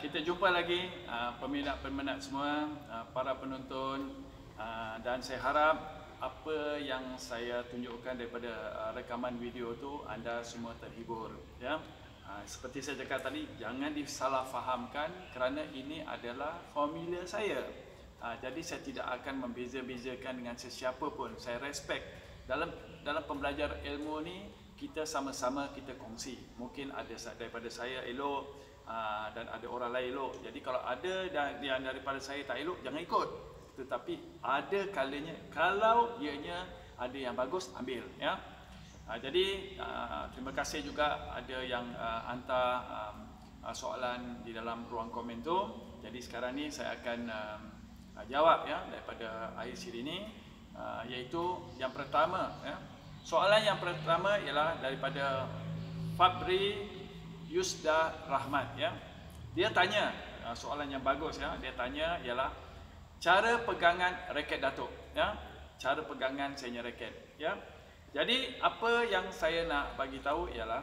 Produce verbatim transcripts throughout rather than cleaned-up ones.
kita jumpa lagi uh, peminat-peminat semua, uh, para penonton, uh, dan saya harap apa yang saya tunjukkan daripada uh, rekaman video tu anda semua terhibur, ya. Uh, seperti saya cakap tadi, jangan disalahfahamkan kerana ini adalah formula saya. Uh, jadi saya tidak akan membeza-bezakan dengan sesiapa pun. Saya respect dalam dalam pembelajar ilmu ni, kita sama-sama kita kongsi. Mungkin ada daripada saya elok, Uh, dan ada orang lain elok. Jadi kalau ada yang daripada saya tak elok, jangan ikut. Tetapi ada kalanya kalau ianya ada yang bagus, ambil, ya. Uh, jadi uh, terima kasih juga ada yang uh, hantar um, uh, soalan di dalam ruang komen tu. Jadi sekarang ni saya akan um, uh, jawab, ya, daripada air siri ni, uh, iaitu yang pertama, ya. Soalan yang pertama ialah daripada Fabri Yusda Rahmat, ya. Dia tanya soalan yang bagus, ya. Dia tanya ialah cara pegangan raket Datuk, ya. Cara pegangan saya raket, ya. Jadi apa yang saya nak bagi tahu ialah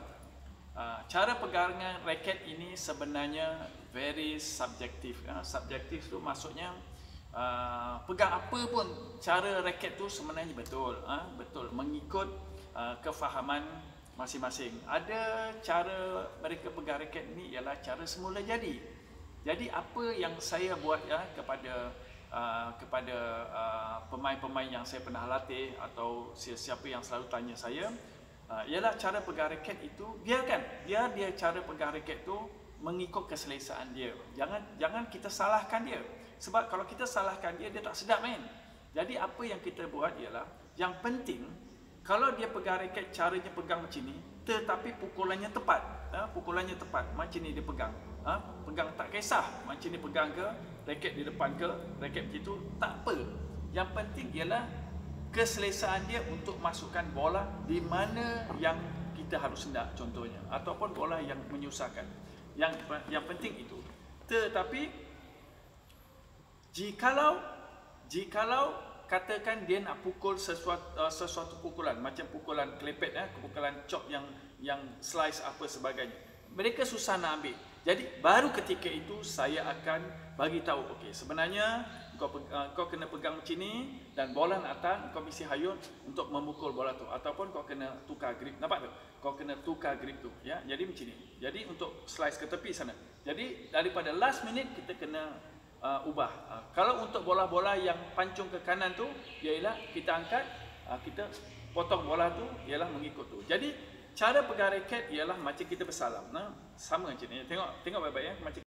uh, cara pegangan raket ini sebenarnya very subjektif, ya. Subjektif tu maksudnya uh, pegang apa pun cara raket tu sebenarnya betul, uh, betul mengikut uh, kefahaman masing-masing. Ada cara mereka pegang raket ni ialah cara semula jadi. Jadi apa yang saya buat, ya, kepada uh, kepada uh, pemain-pemain yang saya pernah latih atau siapa yang selalu tanya saya, uh, ialah cara pegang raket itu biarkan dia dia cara pegang raket tu mengikut keselesaan dia. Jangan jangan kita salahkan dia. Sebab kalau kita salahkan dia, dia tak sedap main. Jadi apa yang kita buat ialah yang penting kalau dia pegang raket, caranya pegang macam ni, tetapi pukulannya tepat, ha? Pukulannya tepat, macam ni dia pegang, ha? Pegang tak kisah, macam ni pegang ke, raket di depan ke, raket begitu, tak apa. Yang penting ialah keselesaan dia untuk masukkan bola di mana yang kita harus hendak, contohnya, ataupun bola yang menyusahkan. Yang yang penting itu. Tetapi jikalau jikalau katakan dia nak pukul sesuatu, uh, sesuatu pukulan macam pukulan klepet, eh, pukulan chop yang yang slice apa sebagainya, mereka susah nak ambil. Jadi baru ketika itu saya akan bagi tahu, okey, sebenarnya kau uh, kau kena pegang macam ni dan bola nak datang, kau mesti hayun untuk memukul bola tu, ataupun kau kena tukar grip. Nampak tu? Kau kena tukar grip tu, ya. Jadi macam ni. Jadi untuk slice ke tepi sana. Jadi daripada last minute kita kena Uh, ubah. Uh, kalau untuk bola-bola yang pancung ke kanan tu, ialah kita angkat, uh, kita potong bola tu, ialah mengikut tu. Jadi cara pegang raket ialah macam kita bersalam, nah, sama macam ni. Tengok tengok baik-baik, ya, macam